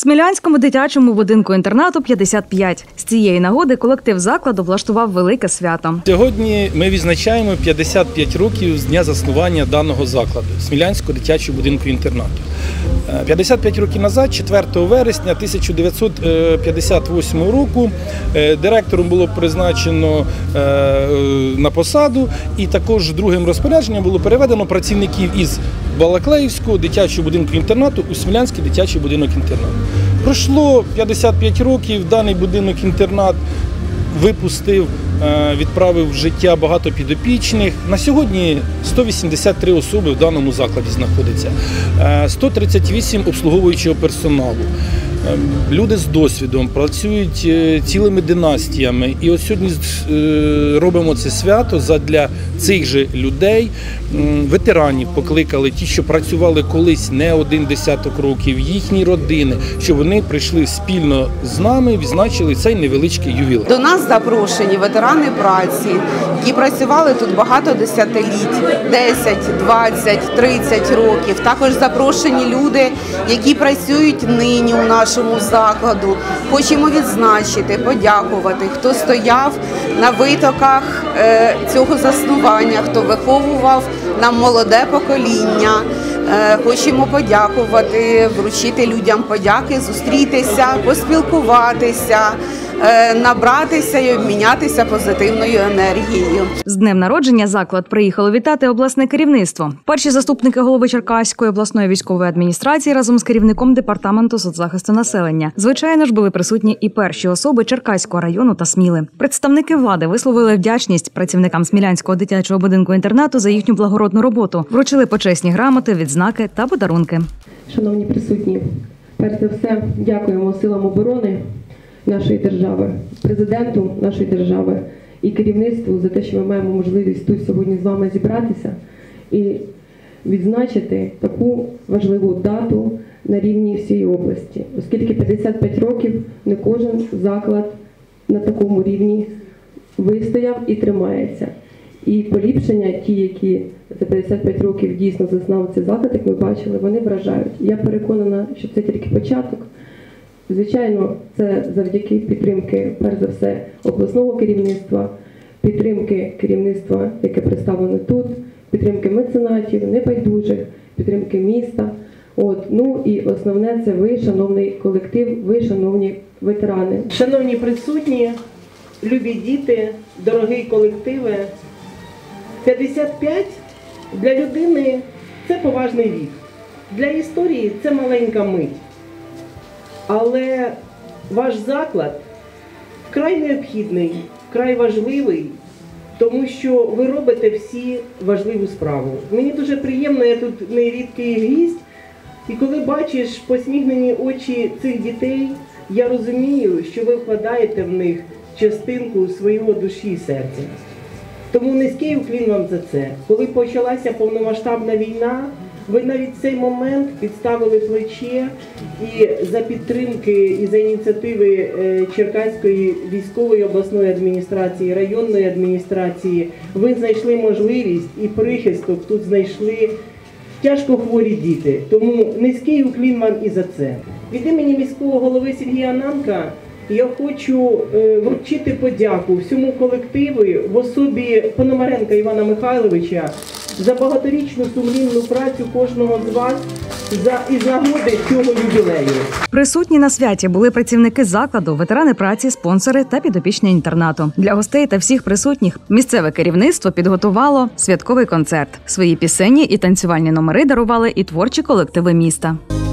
Смілянському дитячому будинку-інтернату 55. З цієї нагоди колектив закладу влаштував велике свято. Сьогодні ми відзначаємо 55 років з дня заснування даного закладу – Смілянського дитячого будинку-інтернату. 55 років назад, 4 вересня 1958 року, директором було призначено на посаду, і також другим розпорядженням було переведено працівників із Балаклеївського дитячого будинку-інтернату у Смілянський дитячий будинок-інтернат. Пройшло 55 років, даний будинок-інтернат випустив, відправив в життя багато підопічних. На сьогодні 183 особи в даному закладі знаходяться, 138 обслуговуючого персоналу. Люди з досвідом працюють цілими династіями. І ось сьогодні робимо це свято задля цих же людей, ветеранів покликали, ті, що працювали колись не один десяток років, їхні родини, щоб вони прийшли спільно з нами, відзначили цей невеличкий ювілей. До нас запрошені ветерани праці, які працювали тут багато десятиліть, 10, 20, 30 років. Також запрошені люди, які працюють нині у нашому закладу. Хочемо відзначити, подякувати, хто стояв на витоках цього заснування, хто виховував нам молоде покоління. Хочемо подякувати, вручити людям подяки, зустрітися, поспілкуватися, набратися і обмінятися позитивною енергією. З днем народження заклад приїхало вітати обласне керівництво. Перші заступники голови Черкаської обласної військової адміністрації разом з керівником департаменту соцзахисту населення. Звичайно ж, були присутні і перші особи Черкаського району та Сміли. Представники влади висловили вдячність працівникам Смілянського дитячого будинку-інтернату за їхню благородну роботу. Вручили почесні грамоти, відзнаки та подарунки. Шановні присутні, перш за все дякуємо силам оборони нашої держави, президенту нашої держави і керівництву за те, що ми маємо можливість тут сьогодні з вами зібратися і відзначити таку важливу дату на рівні всієї області. Оскільки 55 років не кожен заклад на такому рівні вистояв і тримається. І поліпшення, ті, які за 55 років дійсно зазнав цей заклад, як ми бачили, вони вражають. Я переконана, що це тільки початок. Звичайно, це завдяки підтримки, перш за все, обласного керівництва, підтримки керівництва, яке представлено тут, підтримки меценатів, небайдужих, підтримки міста. Ну і основне – це ви, шановний колектив, ви, шановні ветерани. Шановні присутні, любі діти, дорогі колективи, 55 для людини – це поважний вік, для історії – це маленька мить. Але ваш заклад вкрай необхідний, вкрай важливий, тому що ви робите всі важливу справу. Мені дуже приємно, я тут нерідкий гість, і коли бачиш посміхнені очі цих дітей, я розумію, що ви вкладаєте в них частинку свого душі і серця. Тому низький уклін вам за це. Коли почалася повномасштабна війна, ви навіть в цей момент підставили плече і за підтримки і за ініціативи Черкаської військової обласної адміністрації, районної адміністрації, ви знайшли можливість і прихисток тут знайшли тяжко хворі діти. Тому низький уклін вам і за це. Від імені міського голови Сергія Ананка я хочу вручити подяку всьому колективу в особі Пономаренка Івана Михайловича за багаторічну сумлінну працю кожного з вас із нагоди цього ювілею. Присутні на святі були працівники закладу, ветерани праці, спонсори та підопічні інтернату. Для гостей та всіх присутніх місцеве керівництво підготувало святковий концерт. Свої пісенні і танцювальні номери дарували і творчі колективи міста.